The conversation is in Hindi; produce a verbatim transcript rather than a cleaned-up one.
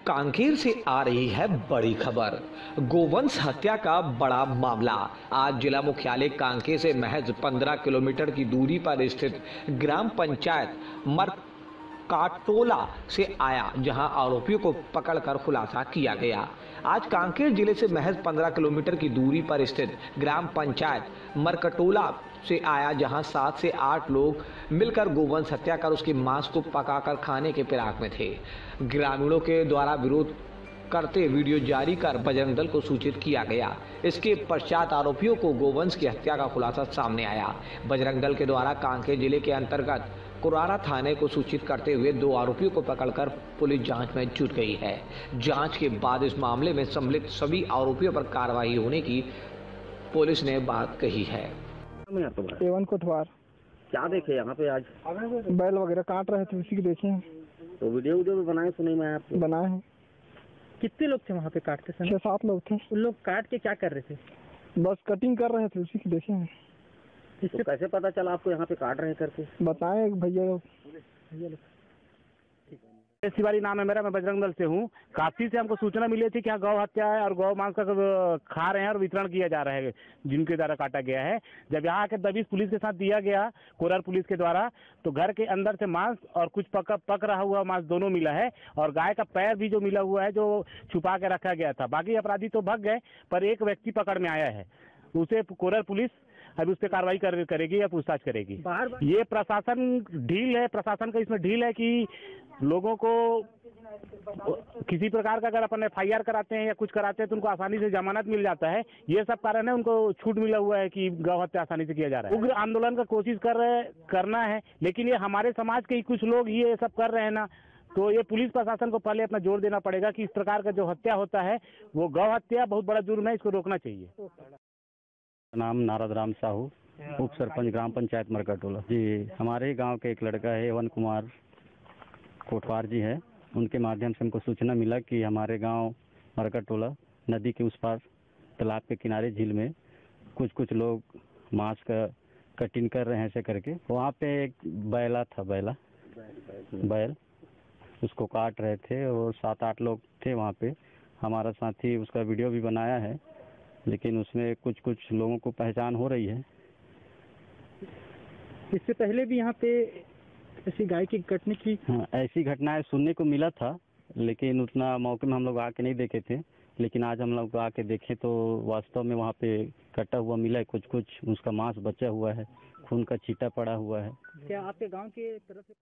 कांकेर से आ रही है बड़ी खबर। गोवंश हत्या का बड़ा मामला आज जिला मुख्यालय कांकेर से महज पंद्रह किलोमीटर की दूरी पर स्थित ग्राम पंचायत मरकाटोला से आया, जहां आरोपियों को पकड़कर खुलासा किया गया। आज कांकेर जिले से महज पंद्रह किलोमीटर की दूरी पर स्थित ग्राम पंचायत मरकटोला से आया, जहां सात से आठ लोग मिलकर गोवंश हत्या कर उसके मांस को पकाकर खाने के फिराक में थे। ग्रामीणों के द्वारा विरोध करते वीडियो जारी कर बजरंग दल को सूचित किया गया। इसके पश्चात आरोपियों को गोवंश की हत्या का खुलासा सामने आया। बजरंग दल के द्वारा कांकेर जिले के अंतर्गत कुरारा थाने को सूचित करते हुए दो आरोपियों को पकड़कर पुलिस जांच में जुट गई है। जांच के बाद इस मामले में सम्मिलित सभी आरोपियों पर कार्रवाई होने की पुलिस ने बात कही है। एवन कोटवार क्या देखे यहाँ पे आज? बैल वगैरह काट रहे थे, उसी को देखे हैं। तो वीडियो वीडियो भी बनाए सुनी मैं आपको? बनाए हैं। कितने लोग थे वहाँ पे काटते समय? छह सात लोग थे। उन लोग काट के क्या कर रहे थे? बस कटिंग कर रहे थे, उसी को देखे हैं। तो कैसे पता चला आपको यहाँ पे काट रहे हैं करके? बताए भैया लोग। शिवाली नाम है मेरा, मैं बजरंग दल से हूँ। काशी से हमको सूचना मिली थी कि यहाँ गौ हत्या है और गौ मांस का खा रहे हैं और वितरण किया जा रहा है, जिनके द्वारा काटा गया है। जब यहाँ आकर दबिश पुलिस के साथ दिया गया, कोरर पुलिस के द्वारा, तो घर के अंदर से मांस और कुछ पक पक रहा हुआ मांस दोनों मिला है और गाय का पैर भी जो मिला हुआ है, जो छुपा के रखा गया था। बाकी अपराधी तो भाग गए, पर एक व्यक्ति पकड़ में आया है। उसे कोरर पुलिस अभी उस पर कार्रवाई कर, करेगी या पूछताछ करेगी। बाहर ये प्रशासन ढील है, प्रशासन का इसमें ढील है कि लोगों को किसी प्रकार का अगर अपन एफ आई आर कराते हैं या कुछ कराते हैं तो उनको आसानी से जमानत मिल जाता है। ये सब कारण है, उनको छूट मिला हुआ है कि गौ हत्या आसानी से किया जा रहा है। उग्र आंदोलन का कोशिश कर रहे करना है, लेकिन ये हमारे समाज के ही कुछ लोग ये सब कर रहे हैं ना, तो ये पुलिस प्रशासन को पहले अपना जोर देना पड़ेगा कि इस प्रकार का जो हत्या होता है वो गौ हत्या बहुत बड़ा जुर्म है, इसको रोकना चाहिए। नाम नारद राम साहू, उप सरपंच ग्राम पंचायत मरकटोला जी। हमारे गांव के एक लड़का है एवन कुमार कोटवार जी है, उनके माध्यम से हमको सूचना मिला कि हमारे गांव मरकटोला नदी के उस पार तालाब के किनारे झील में कुछ कुछ लोग मांस का कटिंग कर रहे हैं ऐसे करके। वहाँ पे एक बैला था, बैला बैल उसको काट रहे थे और सात आठ लोग थे वहाँ पे। हमारा साथी उसका वीडियो भी बनाया है, लेकिन उसमें कुछ कुछ लोगों को पहचान हो रही है। इससे पहले भी यहाँ पे ऐसी गाय की कटने की हाँ, ऐसी घटनाएं सुनने को मिला था, लेकिन उतना मौके में हम लोग आके नहीं देखे थे। लेकिन आज हम लोग आके देखे तो वास्तव में वहाँ पे कटा हुआ मिला है, कुछ कुछ उसका मांस बचा हुआ है, खून का छींटा पड़ा हुआ है। क्या आपके गांव के तरफ से